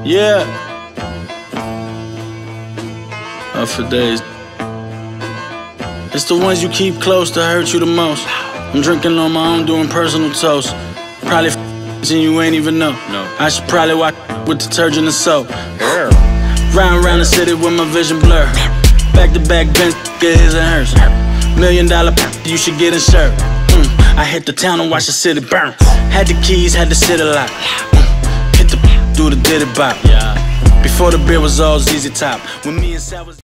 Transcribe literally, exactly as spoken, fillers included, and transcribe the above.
Yeah. Up for days. It's the ones you keep close that hurt you the most. I'm drinking on my own, doing personal toast. Probably f and you ain't even know. No. I should probably wash with detergent and soap. Yeah. Round round the city with my vision blur. Back to back bench, get his and hers. Million dollar you should get insured. Mm. I hit the town and watch the city burn. Had the keys, had the city lock. Mm. Hit the do the diddy bop. Yeah. Before the beer was all Z Z Top. When me and Sal was